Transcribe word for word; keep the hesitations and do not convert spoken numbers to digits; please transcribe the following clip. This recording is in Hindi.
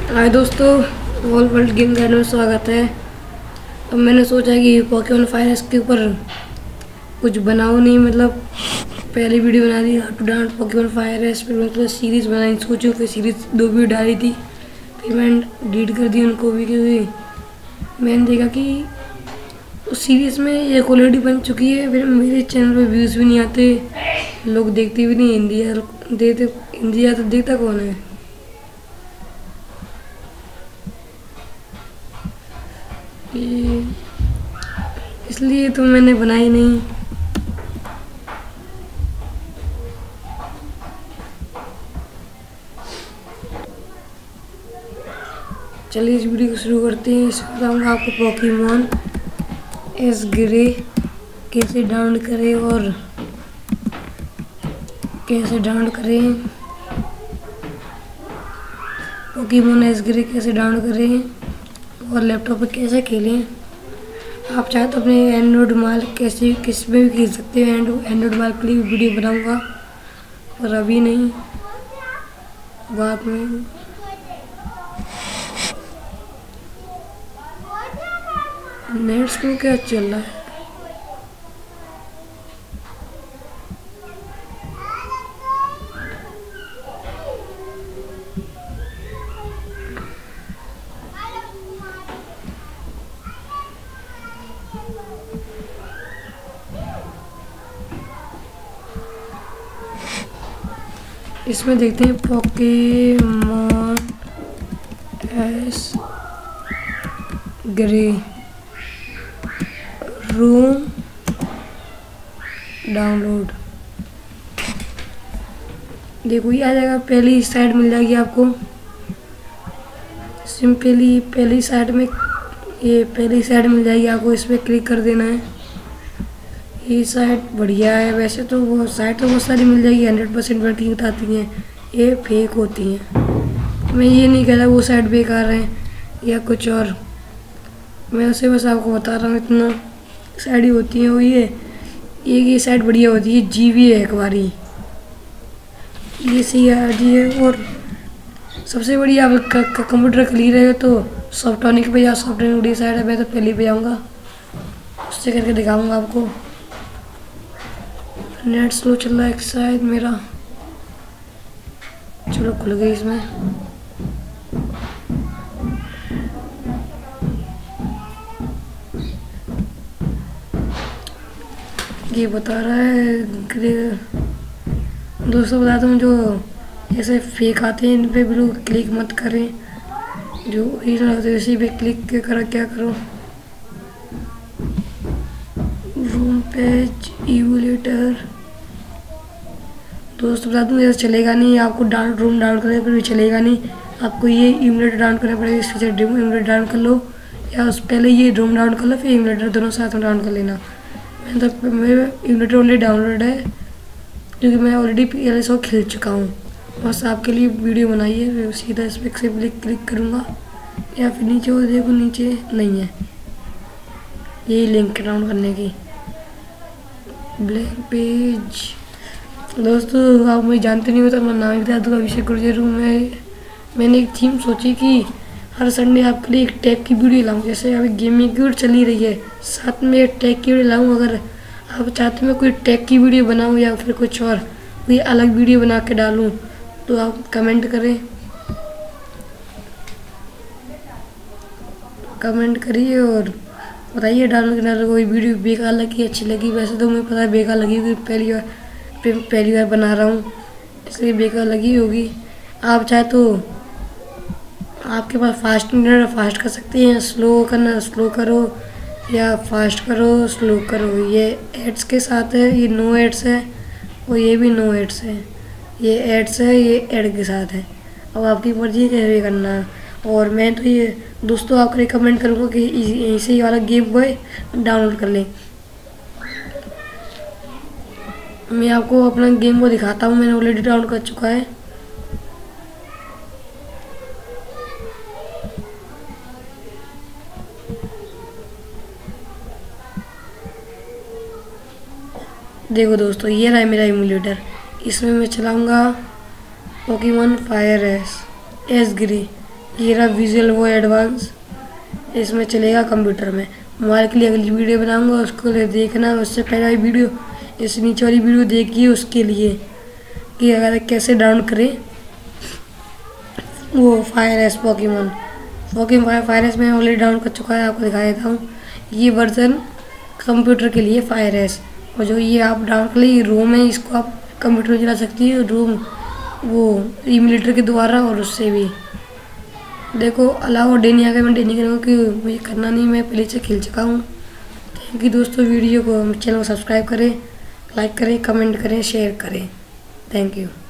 हाय दोस्तों, वर्ल्ड वर्ल्ड गेम गाइड में स्वागत है। अब मैंने सोचा कि पोकेमॉन फायर एस के ऊपर कुछ बनाऊँ नहीं, मतलब पहली वीडियो बना दी how to download Pokemon fire ash, फिर मतलब सीरीज़ बनाई सोचूं, फिर सीरीज़ दो वीडियो डाली थी, फिर मैंने डिलीट कर दी उनको भी क्योंकि मैंने देखा कि उस सीरीज़ में एक ऑलरेडी बन चुकी है। फिर मेरे चैनल पे व्यूज़ भी नहीं आते, लोग देखते भी नहीं। इंडिया देखते इंडिया तो देखता कौन है। इसलिए तो मैंने बनाई नहीं। चलिए इस वीडियो को शुरू करते हैं। इसमें बताऊँगा आपको पोकेमॉन एस ग्रे कैसे डाउनलोड करें और कैसे डाउनलोड करें पोकेमॉन एस ग्रे कैसे डाउनलोड करें और लैपटॉप पे कैसे खेलें। आप चाहे तो अपने एंड्रॉइड मोबाइल कैसे किस में भी खेल सकते हो। एंड्रॉइड मोबाइल के लिए वीडियो बनाऊंगा और अभी नहीं, बाद में। नेट्स को क्या चल रहा है? इसमें देखते हैं Pokemon ash gray ROM download. देखो ये आ जाएगा, पहली साइड मिल जाएगी आपको। सिंपली पहली साइड में ये पहली साइड मिल जाएगी आपको, इस पर क्लिक कर देना है। ये साइट बढ़िया है, वैसे तो वो साइट तो बहुत सारी मिल जाएगी, हंड्रेड परसेंट वर्किंग बताती हैं, ये फेक होती हैं। मैं ये नहीं कह रहा वो साइट बेकार है या कुछ और, मैं उसे बस आपको बता रहा हूँ इतना साइड ही होती है। वो ये ये ये साइट बढ़िया होती है, जी भी है एक बारी, ये सी आर जी है। और सबसे बढ़िया आप कंप्यूटर क्लियर है तो सॉफ्टॉनिक पे या सॉफ्टवेयर बढ़िया साइट है। मैं तो पहले पे जाऊँगा, उससे करके दिखाऊँगा आपको। नेट स्लो चल रहा है शायद मेरा, चलो खुल गई इसमें। ये बता रहा है ग्रे। दोस्तों बता दूँ, जो ऐसे फेक आते हैं इन पे बिल्कुल क्लिक मत करें, जो ओरिजिनल होते हैं इसी पे क्लिक करो। क्या करो, रूम पेज इवोलेटर। दोस्तों बता दूँ ऐसा चलेगा नहीं, आपको डाउन रूम डाउन करने पर भी चलेगा नहीं, आपको ये इमुलेटर डाउन करना पड़ेगा। इस फीचर इमुलेटर डाउन कर लो या उस पहले ये रूम डाउन कर लो, फिर इमुलेटर दोनों साथ में डाउन कर लेना। मैंने तो मेरा इमुलेटर ऑलरेडी डाउनलोड है क्योंकि मैं ऑलरेडी पहले से खेल चुका हूँ। बस आपके लिए वीडियो बनाई है, फिर सीधा इस पर से क्लिक करूँगा या फिर नीचे वो देखो, नीचे नहीं है यही लिंक डाउन करने की, ब्लैंक पेज। दोस्तों आप मुझे जानते नहीं हो तो मैं नाम बता दूँगा, अभिषेक गुर्जर हूँ मैं। मैंने एक थीम सोची कि हर संडे आपके लिए एक टैग की वीडियो लाऊं, जैसे अभी गेमिंग की वीडियो चली रही है, साथ में एक टैग की वीडियो लाऊं। अगर आप चाहते मैं कोई टैग की वीडियो बनाऊं या फिर कुछ और कोई अलग वीडियो बना के डालूं तो आप कमेंट करें, कमेंट करिए और बताइए डालने के कोई वीडियो बेकार लगी अच्छी लगी। वैसे तो मुझे पता है बेकार लगी होगी, पहली बार पहली बार बना रहा हूँ इसलिए बेकार लगी होगी। आप चाहे तो आपके पास फास्ट इंटरनेट फास्ट कर सकते हैं, स्लो करना स्लो करो या फास्ट करो स्लो करो। ये एड्स के साथ है, ये नो एड्स है और ये भी नो एड्स है। ये एड्स है, ये एड के साथ है। अब आपकी मर्जी कैसे करना है। और मैं तो ये दोस्तों आपको रिकमेंड करूँगा कि इसी ही वाला गेम बॉय डाउनलोड कर लें। मैं आपको अपना गेम को दिखाता हूँ, मैंने ऑलरेडी डाउनलोड कर चुका है। देखो दोस्तों ये रहा है मेरा इमुलेटर, इसमें मैं चलाऊँगा Pokemon fire ash ash gray. ये रहा विजुअल वो एडवांस, इसमें चलेगा कंप्यूटर में। मोबाइल के लिए अगली वीडियो बनाऊंगा, उसको लिए देखना। उससे पहले वाली वीडियो, इस नीचे वाली वीडियो देखिए उसके लिए कि अगर कैसे डाउन करें वो fire ash Pokemon. Pokemon fire ash में ऑलरेडी डाउन कर चुका है, आपको दिखा देता हूँ। ये वर्जन कंप्यूटर के लिए फायर एस, और जो ये आप डाउन कर लिए रोम है, इसको आप कंप्यूटर में चला सकती है रोम वो इमुलेटर के द्वारा। और उससे भी देखो अलाउ डे नहीं आ गया, मैं डे नहीं करूँगा क्योंकि मुझे करना नहीं, मैं पहले से खेल चुका हूँ। थैंक यू दोस्तों, वीडियो को चैनल को सब्सक्राइब करें, लाइक करें, कमेंट करें, शेयर करें। Thank you.